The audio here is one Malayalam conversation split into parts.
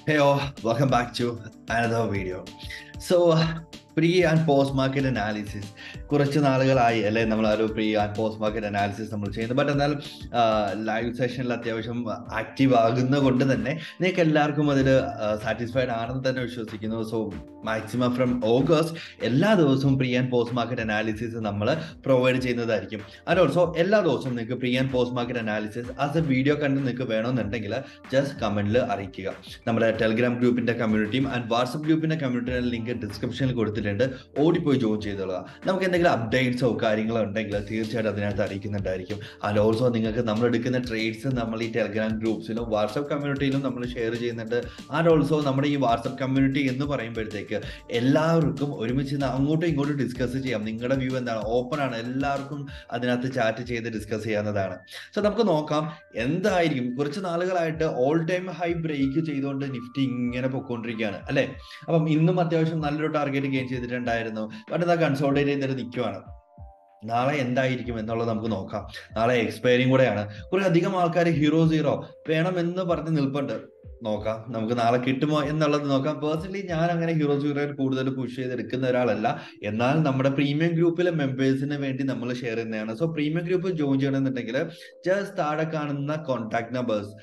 Hey all, welcome back to another video. So, pre and post market analysis. കുറച്ച് നാളുകളായി അല്ലേ നമ്മൾ ആ ഒരു pre and post market analysis നമ്മൾ ചെയ്യുന്നത്. ബട്ട് എന്നാൽ ലൈവ് സെഷനിൽ അത്യാവശ്യം ആക്റ്റീവ് ആകുന്ന കൊണ്ട് തന്നെ നിങ്ങൾക്ക് എല്ലാവർക്കും അതിൽ സാറ്റിസ്ഫൈഡ് ആണെന്ന് തന്നെ വിശ്വസിക്കുന്നു. സോ മാക്സിമം ഫ്രം ഓഗസ്റ്റ് എല്ലാ ദിവസവും pre and post market analysis നമ്മൾ പ്രൊവൈഡ് ചെയ്യുന്നതായിരിക്കും. ആൻഡ് ഓൾസോ എല്ലാ ദിവസവും നിങ്ങൾക്ക് pre and post market analysis as a video കണ്ട് നിങ്ങൾക്ക് വേണമെന്നുണ്ടെങ്കിൽ ജസ്റ്റ് കമന്റിൽ അറിയിക്കുക. നമ്മുടെ ടെലിഗ്രാം ഗ്രൂപ്പിന്റെ കമ്മ്യൂണിറ്റിയും ആൻഡ് വാട്സ്ആപ്പ് ഗ്രൂപ്പിന്റെ കമ്മ്യൂണിറ്റിയുടെ ലിങ്ക് ഡിസ്ക്രിപ്ഷനിൽ കൊടുത്തിട്ടുണ്ട്. ഓടിപ്പോയി ജോയിൻ ചെയ്തോളുക. നമുക്ക് എന്തെങ്കിലും അപ്ഡേറ്റ്സോ കാര്യങ്ങളോ ഉണ്ടെങ്കിൽ തീർച്ചയായിട്ടും അതിനകത്ത് അറിയിക്കുന്നുണ്ടായിരിക്കും. ആൻഡ് ഓൾസോ നിങ്ങൾക്ക് നമ്മൾ എടുക്കുന്ന ട്രേഡ്സ് നമ്മൾ ഈ ടെലിഗ്രാം ഗ്രൂപ്പ്സിലും വാട്സ്ആപ്പ് കമ്മ്യൂണിറ്റിയിലും നമ്മൾ ഷെയർ ചെയ്യുന്നുണ്ട്. ആൻഡ് ഓൾസോ നമ്മുടെ ഈ വാട്സ്ആപ്പ് കമ്മ്യൂണിറ്റി എന്ന് പറയുമ്പോഴത്തേക്ക് എല്ലാവർക്കും ഒരുമിച്ച് അങ്ങോട്ടും ഇങ്ങോട്ടും ഡിസ്കസ് ചെയ്യാം. നിങ്ങളുടെ വ്യൂ എന്താണ്, ഓപ്പൺ ആണ്, എല്ലാവർക്കും അതിനകത്ത് ചാറ്റ് ചെയ്ത് ഡിസ്കസ് ചെയ്യാവുന്നതാണ്. സോ നമുക്ക് നോക്കാം എന്തായിരിക്കും. കുറച്ച് നാളുകളായിട്ട് ഓൾ ടൈം ഹൈ ബ്രേക്ക് ചെയ്തുകൊണ്ട് നിഫ്റ്റി ഇങ്ങനെ പൊയ്ക്കൊണ്ടിരിക്കുകയാണ് അല്ലെ. അപ്പം ഇന്നും അത്യാവശ്യം നല്ലൊരു ടാർഗറ്റ് ഗെയിൻ ചെയ്തിട്ടുണ്ടായിരുന്നു. ബട്ട് അത് കൺസോൾട്ടേറ്റ് ചെയ്തിട്ട് നിൽക്കുവാണ്. നാളെ എന്തായിരിക്കും എന്നുള്ളത് നമുക്ക് നോക്കാം. നാളെ എക്സ്പയറിയും കൂടെയാണ്. കുറെ അധികം ആൾക്കാർ ഹീറോ സീറോ വേണമെന്ന് പറഞ്ഞ് നിൽപ്പുണ്ട്. നോക്കാം നമുക്ക് നാളെ കിട്ടുമോ എന്നുള്ളത് നോക്കാം. പേഴ്സണലി ഞാൻ അങ്ങനെ ഹീറോ സീറോയിൽ കൂടുതൽ പുഷ് ചെയ്തെടുക്കുന്ന ഒരാളല്ല. എന്നാൽ നമ്മുടെ പ്രീമിയം ഗ്രൂപ്പിലെ മെമ്പേഴ്സിന് വേണ്ടി നമ്മൾ ഷെയർ ചെയ്യുന്നതാണ്. സോ പ്രീമിയം ഗ്രൂപ്പ് ജോയിൻ ചെയ്യണമെന്നുണ്ടെങ്കിൽ ജസ്റ്റ് താഴെ കാണുന്ന കോൺടാക്ട് നമ്പേഴ്സ്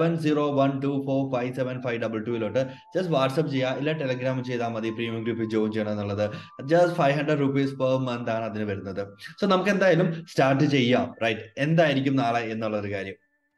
7012457522 ജസ്റ്റ് വാട്സ്ആപ്പ് ചെയ്യുക, ഇല്ല ടെലിഗ്രാം ചെയ്താൽ മതി. പ്രീമിയം ഗ്രൂപ്പിൽ ജോയിൻ ചെയ്യണം എന്നുള്ളത് ജസ്റ്റ് 500 rupees പെർ മന്ത് ആണ് അതിന് വരുന്നത്. സോ നമുക്ക് എന്തായാലും സ്റ്റാർട്ട് ചെയ്യാം. റൈറ്റ്, എന്തായിരിക്കും നാളെ എന്നുള്ളൊരു കാര്യം.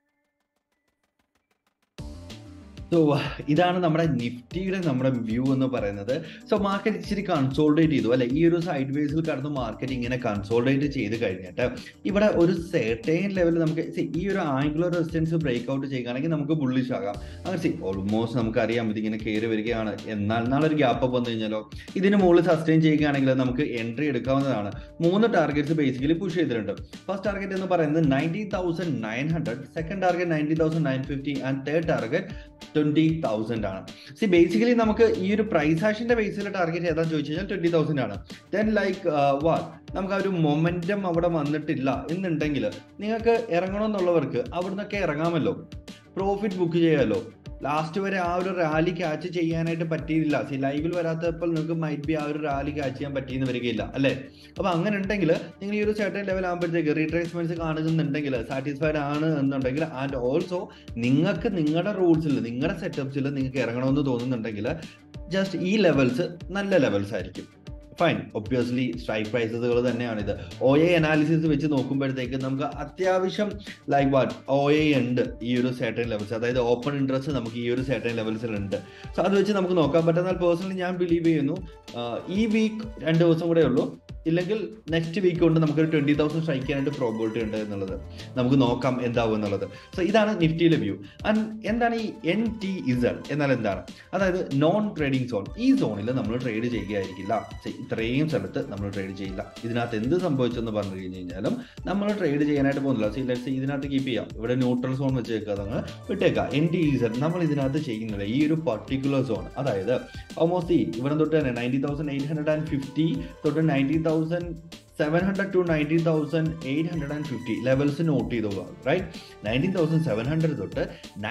സോ ഇതാണ് നമ്മുടെ നിഫ്റ്റിയുടെ നമ്മുടെ വ്യൂ എന്ന് പറയുന്നത്. സോ മാർക്കറ്റ് ഇച്ചിരി കൺസോൾട്ടേറ്റ് ചെയ്തു അല്ലെ. ഈ ഒരു സൈഡ് വേസിൽ കടന്ന് മാർക്കറ്റ് ഇങ്ങനെ കൺസോൾട്ടേറ്റ് ചെയ്ത് കഴിഞ്ഞിട്ട് ഇവിടെ ഒരു സെർട്ടൈൻ ലെവലിൽ നമുക്ക് ഈ ഒരു ആംഗുലർ റെസിസ്റ്റൻസ് ബ്രേക്ക് ഔട്ട് ചെയ്യുകയാണെങ്കിൽ നമുക്ക് ബുള്ളിഷ് ആകാം. അങ്ങനെ ഓൾമോസ്റ്റ് നമുക്കറിയാം ഇതിങ്ങനെ കയറി വരികയാണ്. എന്നാൽ നാളെ ഒരു ഗ്യാപ്പ് അപ്പ് വന്നു കഴിഞ്ഞാലോ ഇതിന് മുകളിൽ സസ്റ്റെയിൻ ചെയ്യുകയാണെങ്കിൽ നമുക്ക് എൻട്രി എടുക്കാവുന്നതാണ്. 3 ടാർഗറ്റ്സ് ബേസിക്കലി പുഷ് ചെയ്തിട്ടുണ്ട്. ഫസ്റ്റ് ടാർഗറ്റ് എന്ന് പറയുന്നത് 19,900, second target 19,950 and third target 20,000 ആണ്. ബേസിക്കലി നമുക്ക് ഈ ഒരു പ്രൈസ് ആക്ഷന്റെ ബേസിലെ ടാർഗറ്റ് ഏതാന്ന് ചോദിച്ചു കഴിഞ്ഞാൽ 20,000 ആണ്. ദെൻ ലൈക്ക് നമുക്ക് ആ ഒരു മൊമെന്റം അവിടെ വന്നിട്ടില്ല എന്നുണ്ടെങ്കിൽ നിങ്ങൾക്ക് ഇറങ്ങണമെന്നുള്ളവർക്ക് അവിടെ നിന്നൊക്കെ ഇറങ്ങാമല്ലോ, പ്രോഫിറ്റ് ബുക്ക് ചെയ്യാമല്ലോ. ലാസ്റ്റ് വരെ ആ ഒരു റാലി ക്യാച്ച് ചെയ്യാനായിട്ട് പറ്റിയില്ല. ലൈവിൽ വരാത്തപ്പോൾ നിങ്ങൾക്ക് മൈറ്റ് ബി ആ ഒരു റാലി ക്യാച്ച് ചെയ്യാൻ പറ്റിയെന്ന് വരികയില്ല അല്ലേ. അപ്പൊ അങ്ങനെ ഉണ്ടെങ്കിൽ നിങ്ങൾ ഈ ഒരു സർട്ടൻ ലെവൽ ആകുമ്പോഴത്തേക്ക് റീട്രേസ്മെന്റ്സ് കാണുന്നുണ്ടെങ്കിൽ സാറ്റിസ്ഫൈഡ് ആണ് എന്നുണ്ടെങ്കിൽ ആൻഡ് ഓൾസോ നിങ്ങൾക്ക് നിങ്ങളുടെ റൂൾസിൽ നിങ്ങളുടെ സെറ്റപ്സിൽ നിങ്ങൾക്ക് ഇറങ്ങണമെന്ന് തോന്നുന്നുണ്ടെങ്കിൽ ജസ്റ്റ് ഈ ലെവൽസ് നല്ല ലെവൽസ് ആയിരിക്കും. ഫൈൻ, ഒബ്വിയസ്ലി സ്ട്രൈക്ക് പ്രൈസസുകൾ തന്നെയാണിത്. OA അനാലിസിസ് വെച്ച് നോക്കുമ്പോഴത്തേക്ക് നമുക്ക് അത്യാവശ്യം ലൈക്ക് വാട്ട് OA ഉണ്ട് ഈ ഒരു സർട്ടൻ ലെവൽസ്, അതായത് ഓപ്പൺ ഇൻട്രസ്റ്റ് നമുക്ക് ഈ ഒരു സർട്ടൻ ലെവൽസിൽ ഉണ്ട്. സോ അത് വെച്ച് നമുക്ക് നോക്കാൻ പറ്റുന്നാൽ പേഴ്സണലി ഞാൻ ബിലീവ് ചെയ്യുന്നു ഈ വീക്ക് 2 ദിവസം കൂടെ ഉള്ളൂ, ഇല്ലെങ്കിൽ നെക്സ്റ്റ് വീക്ക് കൊണ്ട് നമുക്കൊരു 20,000 സ്ട്രൈക്ക് ചെയ്യാനായിട്ട് പ്രോബിലിറ്റി ഉണ്ട് എന്നുള്ളത് നമുക്ക് നോക്കാം എന്താവും എന്നുള്ളത്. സോ ഇതാണ് നിഫ്റ്റിയിലെ വ്യൂ. ആൻഡ് എന്താണ് ഈ NTZ എന്നാൽ എന്താണ്? അതായത് നോൺ ട്രേഡിംഗ് സോൺ. ഈ സോണിൽ നമ്മൾ ട്രേഡ് ചെയ്യുകയായിരിക്കില്ല. ഇത്രയും സ്ഥലത്ത് നമ്മൾ ട്രേഡ് ചെയ്യില്ല. ഇതിനകത്ത് എന്ത് സംഭവിച്ചെന്ന് പറഞ്ഞു കഴിഞ്ഞ് കഴിഞ്ഞാലും നമ്മൾ ട്രേഡ് ചെയ്യാനായിട്ട് പോകുന്നില്ല. ഇതിനകത്ത് കീപ്പ് ചെയ്യാം. ഇവിടെ ന്യൂട്രൽ സോൺ വെച്ചേക്കുക, നിങ്ങൾ വിട്ടേക്കാം. NTZ നമ്മൾ ഇതിനകത്ത് ചെയ്യുന്നില്ല. ഈ ഒരു പർട്ടിക്കുലർ സോൺ, അതായത് ഓൾമോസ്റ്റ് ഇവിടെ തൊട്ട് തന്നെ 90,850 തൊട്ട് 90,700 to 90,850 ലെവൽസ് നോട്ട് ചെയ്തോളൂ. റൈറ്റ്, 19,700 തൊട്ട്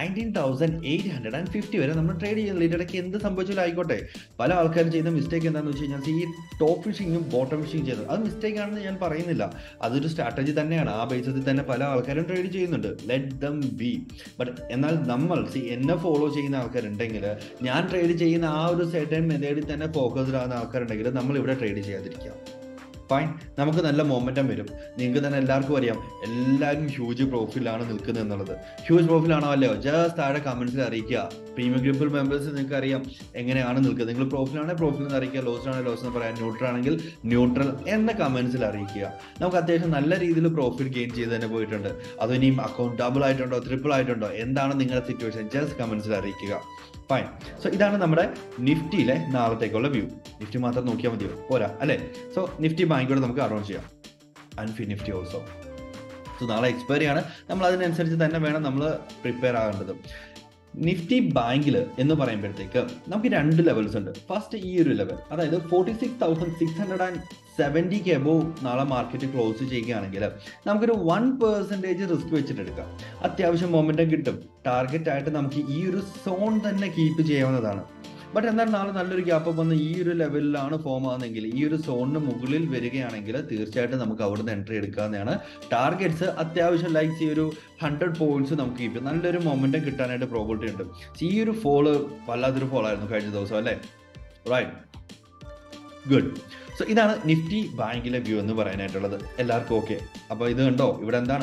19,850 വരെ നമ്മൾ ട്രേഡ് ചെയ്യുന്നില്ല. ഇതിനിടയ്ക്ക് എന്ത് സംഭവിച്ചാലും ആയിക്കോട്ടെ. പല ആൾക്കാരും ചെയ്യുന്ന മിസ്റ്റേക്ക് എന്താണെന്ന് വെച്ച് കഴിഞ്ഞാൽ ഈ ടോപ്പ് ഫിഷിങ്ങും ബോട്ടം ഫിഷിങ് ചെയ്യുന്നത് അത് മിസ്റ്റേക്ക് ആണെന്ന് ഞാൻ പറയുന്നില്ല. അതൊരു സ്ട്രാറ്റജി തന്നെയാണ്. ആ ബേസിൽ തന്നെ പല ആൾക്കാരും ട്രേഡ് ചെയ്യുന്നുണ്ട്. Let them B. ബട്ട് എന്നാൽ നമ്മൾ എന്നെ ഫോളോ ചെയ്യുന്ന ആൾക്കാരുണ്ടെങ്കിൽ, ഞാൻ ട്രേഡ് ചെയ്യുന്ന ആ ഒരു സെർട്ടൻ മെത്തേഡിൽ തന്നെ ഫോക്കസ്ഡ് ആകുന്ന ആൾക്കാരുണ്ടെങ്കിൽ നമ്മൾ ഇവിടെ ട്രേഡ് ചെയ്യാതിരിക്കാം. ഫൈൻ, നമുക്ക് നല്ല മൊമെന്റം വരും. നിങ്ങൾക്ക് തന്നെ എല്ലാവർക്കും അറിയാം എല്ലാവരും ഹ്യൂജ് പ്രോഫിലാണ് നിൽക്കുന്നത് എന്നുള്ളത്. ഹ്യൂജ് പ്രോഫിലാണോ അല്ലയോ ജസ്റ്റ് താഴെ കമന്റ്സിൽ അറിയിക്കുക. പ്രീമിയം ഗ്രൂപ്പിൽ മെമ്പേഴ്സ് നിങ്ങൾക്ക് അറിയാം എങ്ങനെയാണ് നിൽക്കുന്നത്. നിങ്ങൾ പ്രോഫിലാണെങ്കിൽ പ്രോഫിൽ എന്ന് അറിയിക്കുക, ലോസിലാണെങ്കിൽ ലോസ് എന്ന് പറയാം, ന്യൂട്രൽ ആണെങ്കിൽ ന്യൂട്രൽ എന്ന കമന്റ്സിൽ അറിയിക്കുക. നമുക്ക് അത്യാവശ്യം നല്ല രീതിയിൽ പ്രോഫിറ്റ് ഗെയിൻ ചെയ്ത് തന്നെ പോയിട്ടുണ്ട്. അതോ ഇനിയും അക്കൗണ്ട് ഡബിൾ ആയിട്ടുണ്ടോ ട്രിപ്പിൾ ആയിട്ടുണ്ടോ എന്താണ് നിങ്ങളുടെ സിറ്റുവേഷൻ ജസ്റ്റ് കമന്റ്സിൽ അറിയിക്കുക. ഫൈൻ. സോ ഇതാണ് നമ്മുടെ നിഫ്റ്റിയിലെ നാളത്തേക്കുള്ള വ്യൂ. നിഫ്റ്റി മാത്രം നോക്കിയാൽ മതിയോ? പോരാ അല്ലേ. സോ നിഫ്റ്റി ബാങ്കോട് നമുക്ക് അറൗണ്ട് ചെയ്യാം. And Nifty also. സോ നാളെ എക്സ്പയറി ആണ്. നമ്മൾ അതിനനുസരിച്ച് തന്നെ വേണം നമ്മൾ പ്രിപ്പയർ ആകേണ്ടത്. നിഫ്റ്റി ബാങ്കിൽ എന്ന് പറയുമ്പോഴത്തേക്ക് നമുക്ക് 2 ലെവൽസ് ഉണ്ട്. ഫസ്റ്റ് ഈ ഒരു ലെവൽ, അതായത് 46,600 70 എബോവ് നാളെ മാർക്കറ്റ് ക്ലോസ് ചെയ്യുകയാണെങ്കിൽ നമുക്കൊരു 1% റിസ്ക് വെച്ചിട്ടെടുക്കാം. അത്യാവശ്യം മൊമെന്റം കിട്ടും. ടാർഗറ്റ് ആയിട്ട് നമുക്ക് ഈ ഒരു സോൺ തന്നെ കീപ്പ് ചെയ്യാവുന്നതാണ്. ബട്ട് എന്നാൽ നാളെ നല്ലൊരു ഗ്യാപ്പ് വന്ന് ഈ ഒരു ലെവലിലാണ് ഫോം ആകുന്നതെങ്കിൽ, ഈ ഒരു സോണിന് മുകളിൽ വരികയാണെങ്കിൽ തീർച്ചയായിട്ടും നമുക്ക് അവിടുന്ന് എൻട്രി എടുക്കാവുന്നതാണ്. ടാർഗറ്റ്സ് അത്യാവശ്യം ലൈക്സ് ഈ ഒരു 100 പോയിന്റ്സ് നമുക്ക് കീപ്പ് നല്ലൊരു മൊമെന്റം കിട്ടാനായിട്ട് പ്രോബിലിറ്റി ഉണ്ട്. ഈ ഒരു ഫോള് വല്ലാത്തൊരു ഫോൾ ആയിരുന്നു കഴിഞ്ഞ ദിവസം അല്ലേ? Right, good. സോ ഇതാണ് നിഫ്റ്റി ബാങ്കിലെ വ്യൂ എന്ന് പറയാനായിട്ടുള്ളത്. എല്ലാവർക്കും ഓക്കെ? അപ്പോൾ ഇത് കണ്ടോ, ഇവിടെ എന്താണ്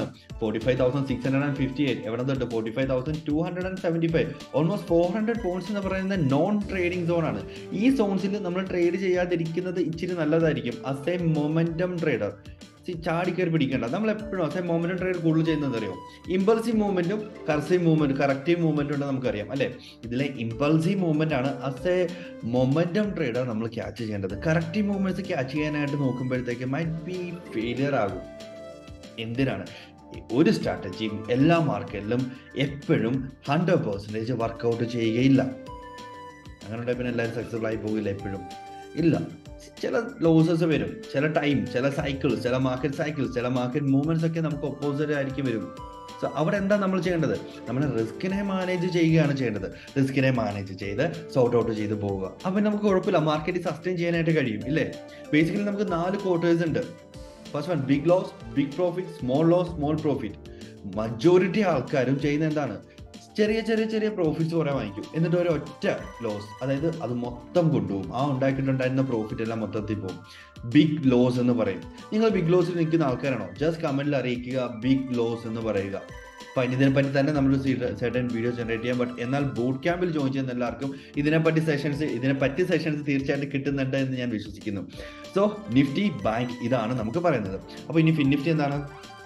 45,658, എവിടെ തൊട്ട് 45,275, ഓൾമോസ്റ്റ് 400 പോയിന്റ്സ് എന്ന് പറയുന്നത് നോൺ ട്രേഡിംഗ് സോൺ ആണ്. ഈ സോൺസിൽ നമ്മൾ ട്രേഡ് ചെയ്യാതിരിക്കുന്നത് ഇച്ചിരി നല്ലതായിരിക്കും. ആസ് എ മൊമെന്റം ട്രേഡർ ചാടിക്കയറി പിടിക്കേണ്ട. നമ്മൾ എപ്പോഴും ആസ് എ മൊമെന്റം ട്രേഡ് കൂടുതൽ ചെയ്യുന്നത് അറിയോ? ഇമ്പൾസീവ് മൂവ്മെന്റും കറക്റ്റീവ് മൂവ്മെന്റും ഉണ്ട് നമുക്കറിയാം അല്ലെ? ഇതിലെ ഇമ്പൾസീവ് മൂവ്മെന്റ് ആണ് ആസ് എ മൊമെന്റം ട്രേഡർ നമ്മൾ ക്യാച്ച് ചെയ്യേണ്ടത്. കറക്റ്റീവ് മൂവ്മെന്റ്സ് ക്യാച്ച് ചെയ്യാനായിട്ട് നോക്കുമ്പോഴത്തേക്ക് മൈറ്റ് ബി ഫെയിലിയർ ആകും. എന്തിനാണ്? ഒരു സ്ട്രാറ്റജിയും എല്ലാ മാർക്കറ്റിലും എപ്പോഴും 100% വർക്കൗട്ട് ചെയ്യുകയില്ല. അങ്ങനെ പിന്നെ എല്ലാവരും സക്സസ്ഫുൾ ആയി പോകില്ല എപ്പോഴും ഇല്ല. ചില ലോസസ് വരും, ചില ടൈം, ചില സൈക്കിൾസ്, ചില മാർക്കറ്റ് മൂവ്മെന്റ്സ് ഒക്കെ നമുക്ക് ഓപ്പോസിറ്റ് ആയിരിക്കും വരും. സോ അവിടെ എന്താ നമ്മൾ ചെയ്യേണ്ടത്? നമ്മൾ റിസ്കിനെ മാനേജ് ചെയ്യുകയാണ് ചെയ്യേണ്ടത്. റിസ്കിനെ മാനേജ് ചെയ്ത് സോർട്ട് ഔട്ട് ചെയ്ത് പോവുക. അപ്പം നമുക്ക് കുഴപ്പമില്ല, മാർക്കറ്റ് സസ്റ്റെയിൻ ചെയ്യാനായിട്ട് കഴിയും ഇല്ലേ? ബേസിക്കലി നമുക്ക് 4 ക്വാർട്ടേഴ്സ് ഉണ്ട്. First one big loss, big profit, small loss, small profit. Majority ആൾക്കാരും ചെയ്യുന്ന എന്താണ്? ചെറിയ പ്രോഫിറ്റ്സ് കുറെ വാങ്ങിക്കും, എന്നിട്ട് ഒരു ഒറ്റ ലോസ്, അതായത് അത് മൊത്തം കൊണ്ടുപോകും. ആ ഉണ്ടാക്കിയിട്ടുണ്ടായിരുന്ന പ്രോഫിറ്റ് എല്ലാം മൊത്തത്തിൽ പോകും. ബിഗ് ലോസ് എന്ന് പറയും. നിങ്ങൾ ബിഗ് ലോസിൽ നിൽക്കുന്ന ആൾക്കാരാണോ? ജസ്റ്റ് കമന്റിൽ അറിയിക്കുക ബിഗ് ലോസ് എന്ന് പറയുക. അപ്പം ഇതിനെപ്പറ്റി തന്നെ നമ്മൾ സെർട്ടൻ വീഡിയോ ജനറേറ്റ് ചെയ്യാം. ബട്ട് എന്നാൽ ബൂട്ട് ക്യാമ്പിൽ ജോയിൻ ചെയ്യുന്ന എല്ലാവർക്കും ഇതിനെപ്പറ്റി സെഷൻസ് തീർച്ചയായിട്ടും കിട്ടുന്നുണ്ട് എന്ന് ഞാൻ വിശ്വസിക്കുന്നു. സോ നിഫ്റ്റി ബാങ്ക് ഇതാണ് നമുക്ക് പറയുന്നത്. അപ്പോൾ ഇനി ഫിൻനിഫ്റ്റി എന്താണ്?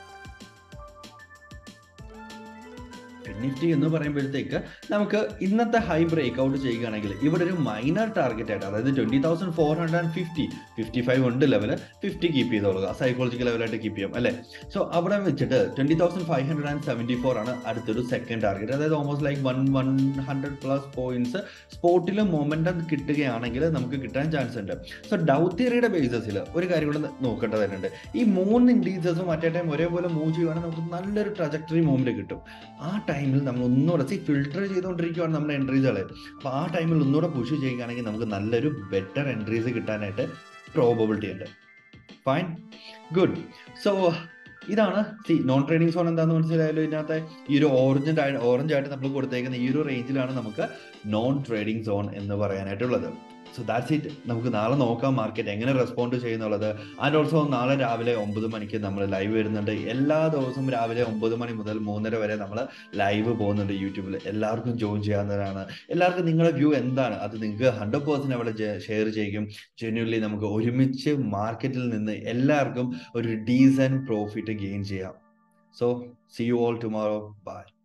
നിഫ്റ്റി എന്ന് പറയുമ്പോഴത്തേക്ക് നമുക്ക് ഇന്നത്തെ ഹൈ ബ്രേക്ക് ഔട്ട് ചെയ്യുകയാണെങ്കിൽ ഇവിടെ ഒരു മൈനർ ടാർഗറ്റ് ആയിട്ട്, അതായത് 20,450, 55 ഉണ്ട് ലെവല്, 50 കീപ്പ് ചെയ്തോളുക. സൈക്കോളജിക്കൽ ലെവലായിട്ട് കീപ്പ് ചെയ്യാം അല്ലേ? സോ അവിടെ വെച്ചിട്ട് 20,574 ആണ് അടുത്തൊരു സെക്കൻഡ് ടാർഗറ്റ്. അതായത് ഓൾമോസ്റ്റ് ലൈക്ക് 100+ പോയിന്റ്സ് സ്പോട്ടിൽ മൊമെന്റം കിട്ടുകയാണെങ്കിൽ നമുക്ക് കിട്ടാൻ ചാൻസ് ഉണ്ട്. സോ ഡൗ തിയറിയുടെ ബേസിസിൽ ഒരു കാര്യം കൂടെ നോക്കേണ്ടതായിട്ടുണ്ട്. ഈ 3 ഇൻഡീസസും അറ്റ് എ ടൈം ഒരേപോലെ മൂവ് ചെയ്യുവാണെങ്കിൽ നമുക്ക് നല്ലൊരു ട്രജക്ടറി മൂവ്മെന്റ് കിട്ടും. ആ ടൈമിൽ നമ്മൾ ഒന്നുകൂടെ ഫിൽട്ടർ ചെയ്തുകൊണ്ടിരിക്കുകയാണ് നമ്മുടെ എൻട്രീസുകളെ. അപ്പോൾ ആ ടൈമിൽ ഒന്നുകൂടെ പുഷ് ചെയ്യുകയാണെങ്കിൽ നമുക്ക് നല്ലൊരു ബെറ്റർ എൻട്രീസ് കിട്ടാനായിട്ട് പ്രോബബിലിറ്റി ഉണ്ട്. Fine, good. സോ ഇതാണ് നോൺ ട്രേഡിംഗ് സോൺ. എന്താണെന്ന് മനസ്സിലായാലും ഇതിനകത്ത് ഈ ഒരു ഓറഞ്ച് ആയിട്ട് നമ്മൾ കൊടുത്തേക്കുന്ന ഈ ഒരു റേഞ്ചിലാണ് നമുക്ക് നോൺ ട്രേഡിംഗ് സോൺ എന്ന് പറയാനായിട്ടുള്ളത്. So that's it. നമുക്ക് നാളെ നോക്കാം മാർക്കറ്റ് എങ്ങനെ റെസ്പോണ്ട് ചെയ്യുന്നുള്ളത്. ആൻഡ് ഓൾസോ നാളെ രാവിലെ 9 മണിക്ക് നമ്മൾ ലൈവ് വരുന്നുണ്ട്. എല്ലാ ദിവസവും രാവിലെ 9 മണി മുതൽ 3:30 വരെ നമ്മൾ ലൈവ് പോകുന്നുണ്ട് യൂട്യൂബിൽ. എല്ലാവർക്കും ജോയിൻ ചെയ്യാവുന്നതാണ്. എല്ലാവർക്കും നിങ്ങളുടെ വ്യൂ എന്താണ് അത് നിങ്ങൾക്ക് 100% അവിടെ ഷെയർ ചെയ്യും. ജെന്യുവൻലി നമുക്ക് ഒരുമിച്ച് മാർക്കറ്റിൽ നിന്ന് എല്ലാവർക്കും ഒരു ഡീസന്റ് പ്രോഫിറ്റ് ഗെയിൻ ചെയ്യാം. So see you all tomorrow. By.